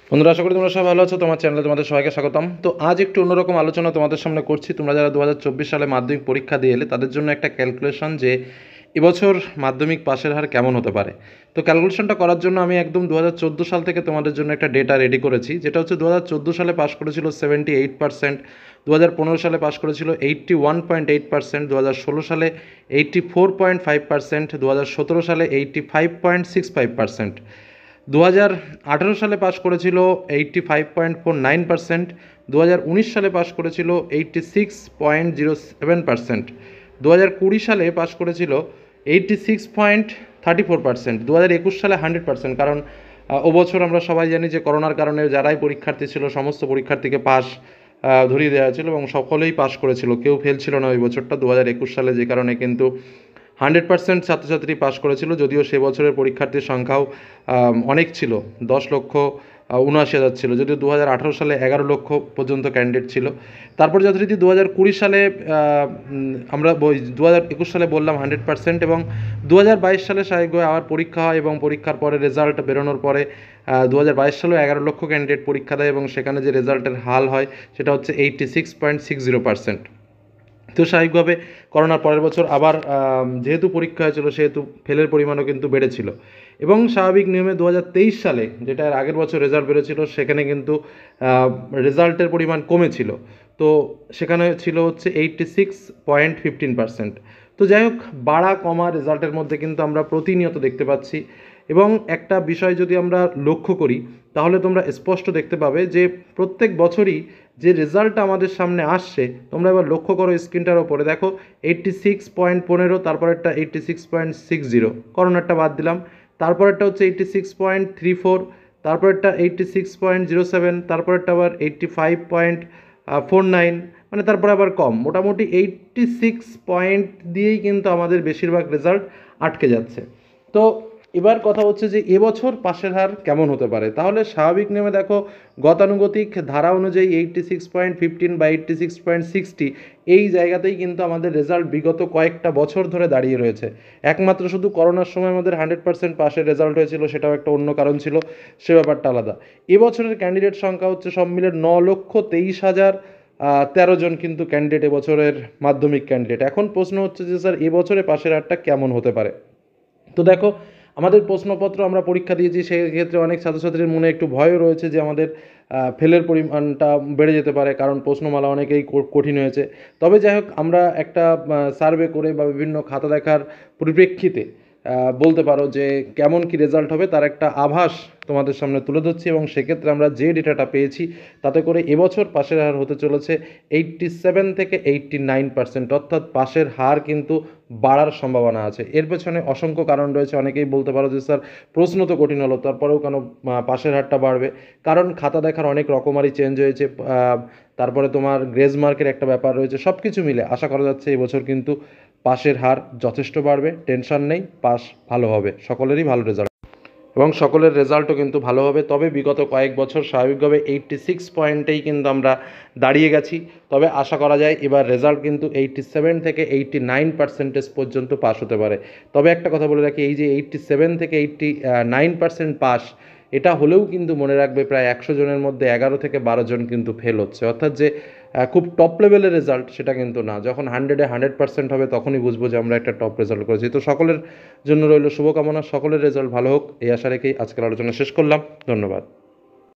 বন্ধুরা, আশা করি তোমরা সবাই ভালো আছো। তোমার চ্যানেলে তোমাদের সবাইকে স্বাগতম। তো আজ একটু অন্যরকম আলোচনা তোমাদের সামনে করছি। তোমরা যারা 2024 সালে মাধ্যমিক পরীক্ষা দিয়ে এলে তাদের জন্য একটা ক্যালকুলেশন যে এবছর মাধ্যমিক পাশের হার কেমন হতে পারে। তো ক্যালকুলেশনটা করার জন্য আমি একদম 2014 সাল থেকে তোমাদের জন্য একটা ডেটা রেডি করেছি, যেটা হচ্ছে 2014 সালে পাশ করেছিল 78%, 2015 সালে পাশ করেছিল 81.8%, 2016 সালে 84.5%, 2017 সালে 85.65%, 2018 সালে পাশ করেছিল 85.49%, 2019 সালে পাশ করেছিল 86.07%, 2020 সালে পাশ করেছিল 86.34%, 2021 সালে 100%। কারণ ও বছর আমরা সবাই জানি যে করোনার কারণে যারাই পরীক্ষার্থী ছিল সমস্ত পরীক্ষার্থীকে পাস ধরিয়ে দেওয়া হয়েছিল এবং সকলেই পাস করেছিল, কেউ ফেল ছিল না ওই বছরটা 2021 সালে, যে কারণে কিন্তু 100% ছাত্রছাত্রী পাশ করেছিল। যদিও সে বছরের পরীক্ষার্থীর সংখ্যাও অনেক ছিল, 10,79,000 ছিল, যদিও 2018 সালে 11 লক্ষ পর্যন্ত ক্যান্ডিডেট ছিল। তারপর যথারীতি 2020 সালে আমরা 2021 সালে বললাম 100%, এবং 2022 সালে স্বাভাবিকভাবে আবার পরীক্ষা হয় এবং পরীক্ষার পরে রেজাল্ট বেরোনোর পরে 2022 সালেও 11 লক্ষ ক্যান্ডিডেট পরীক্ষা দেয় এবং সেখানে যে রেজাল্টের হাল হয় সেটা হচ্ছে 86.60%। তো স্বাভাবিকভাবে করোনার পরের বছর আবার যেহেতু পরীক্ষা হয়েছিল সেহেতু ফেলের পরিমাণও কিন্তু বেড়েছিল, এবং স্বাভাবিক নিয়মে 2023 সালে, যেটা আগের বছর রেজাল্ট বেরোছিল, সেখানে কিন্তু রেজাল্টের পরিমাণ কমেছিল। তো সেখানে ছিল হচ্ছে 86.15%। তো যাই হোক, বাড়া কমা রেজাল্টের মধ্যে কিন্তু আমরা প্রতিনিয়ত দেখতে পাচ্ছি। এবং একটা বিষয় যদি আমরা লক্ষ্য করি তাহলে তোমরা স্পষ্ট দেখতে পাবে যে প্রত্যেক বছরই যে রেজাল্টটা আমাদের সামনে আসছে, তোমরা এবার লক্ষ্য করো স্ক্রিনটার ওপরে দেখো 86.15, তারপরেরটা 86.60, করোনারটা বাদ দিলাম, তারপরেরটা হচ্ছে 86.34, তারপরেরটা 86.07, তারপরেরটা আবার 85.49, মানে তারপরে আবার কম, মোটামুটি 86 পয়েন্ট দিয়েই কিন্তু আমাদের বেশিরভাগ রেজাল্ট আটকে যাচ্ছে। তো এবার কথা হচ্ছে যে এবছর পাশের হার কেমন হতে পারে। তাহলে স্বাভাবিক নিয়মে দেখো, গতানুগতিক ধারা অনুযায়ী 86.15 বা 86.60 এই জায়গাতেই কিন্তু আমাদের রেজাল্ট বিগত কয়েকটা বছর ধরে দাঁড়িয়ে রয়েছে। একমাত্র শুধু করোনার সময় আমাদের 100% পাশের রেজাল্ট হয়েছিল, সেটাও একটা অন্য কারণ ছিল, সে ব্যাপারটা আলাদা। এবছরের ক্যান্ডিডেট সংখ্যা হচ্ছে সব মিলে 9,23,013 জন কিন্তু ক্যান্ডিডেট এবছরের মাধ্যমিক ক্যান্ডিডেট। এখন প্রশ্ন হচ্ছে যে স্যার এবছরে পাশের হারটা কেমন হতে পারে। তো দেখো, আমাদের প্রশ্নপত্র আমরা পরীক্ষা দিয়েছি, সেক্ষেত্রে অনেক ছাত্রছাত্রীর মনে একটু ভয়ও রয়েছে যে আমাদের ফেলের পরিমাণটা বেড়ে যেতে পারে, কারণ প্রশ্নমালা অনেকেই কঠিন হয়েছে। তবে যাই হোক, আমরা একটা সার্ভে করে বা বিভিন্ন খাতা দেখার পরিপ্রেক্ষিতে বলতে পারো যে কেমন কি রেজাল্ট হবে তার একটা আভাস তোমাদের সামনে তুলে ধরছি, এবং সেক্ষেত্রে আমরা যে ডেটাটা পেয়েছি তাতে করে এবছর পাশের হার হতে চলেছে 87 থেকে 89%, অর্থাৎ পাশের হার কিন্তু বাড়ার সম্ভাবনা আছে। এর পেছনে অসংখ্য কারণ রয়েছে। অনেকেই বলতে পারো যে স্যার প্রশ্ন তো কঠিন হলো, তারপরেও কেন পাশের হারটা বাড়বে? কারণ খাতা দেখার অনেক রকমারি চেঞ্জ হয়েছে, তারপরে তোমার গ্রেজ মার্কের একটা ব্যাপার রয়েছে। সব কিছু মিলে আশা করা যাচ্ছে এবছর কিন্তু পাশের হার যথেষ্ট বাড়বে। টেনশন নেই, পাস ভালো হবে, সকলেরই ভালো রেজাল্ট এবং সকলের রেজাল্টও কিন্তু ভালো হবে। তবে বিগত কয়েক বছর স্বাভাবিকভাবে 86 পয়েন্টেই কিন্তু আমরা দাঁড়িয়ে গেছি। তবে আশা করা যায় এবার রেজাল্ট কিন্তু 87 থেকে 89% পর্যন্ত পাস হতে পারে। তবে একটা কথা বলে রাখি, এই যে 87 থেকে 89% পাস, এটা হলেও কিন্তু মনে রাখবে প্রায় 100 জনের মধ্যে 11 থেকে 12 জন কিন্তু ফেল হচ্ছে, অর্থাৎ যে খুব টপ লেভেলের রেজাল্ট সেটা কিন্তু না। যখন 100% হবে তখনই বুঝবো যে আমরা একটা টপ রেজাল্ট করেছি। তো সকলের জন্য রইল শুভকামনা, সকলের রেজাল্ট ভালো হোক এই আশা রেখেই আজকের আলোচনা শেষ করলাম। ধন্যবাদ।